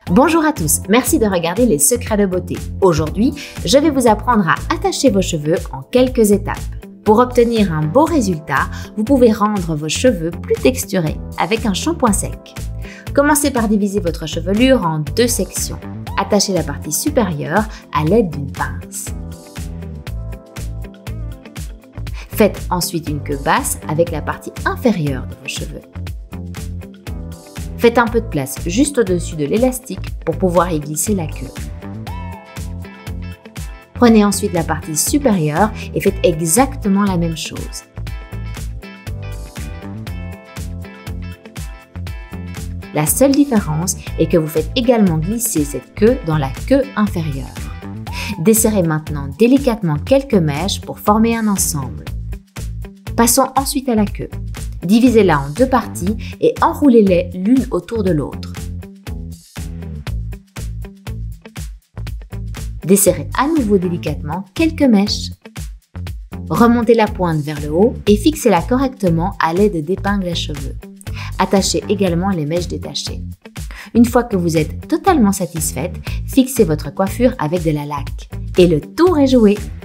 Bonjour à tous, merci de regarder Les Secrets de beauté. Aujourd'hui, je vais vous apprendre à attacher vos cheveux en quelques étapes. Pour obtenir un beau résultat, vous pouvez rendre vos cheveux plus texturés avec un shampoing sec. Commencez par diviser votre chevelure en deux sections. Attachez la partie supérieure à l'aide d'une pince. Faites ensuite une queue basse avec la partie inférieure de vos cheveux. Faites un peu de place juste au-dessus de l'élastique pour pouvoir y glisser la queue. Prenez ensuite la partie supérieure et faites exactement la même chose. La seule différence est que vous faites également glisser cette queue dans la queue inférieure. Desserrez maintenant délicatement quelques mèches pour former un ensemble. Passons ensuite à la queue. Divisez-la en deux parties et enroulez-les l'une autour de l'autre. Desserrez à nouveau délicatement quelques mèches. Remontez la pointe vers le haut et fixez-la correctement à l'aide d'épingles à cheveux. Attachez également les mèches détachées. Une fois que vous êtes totalement satisfaite, fixez votre coiffure avec de la laque. Et le tour est joué!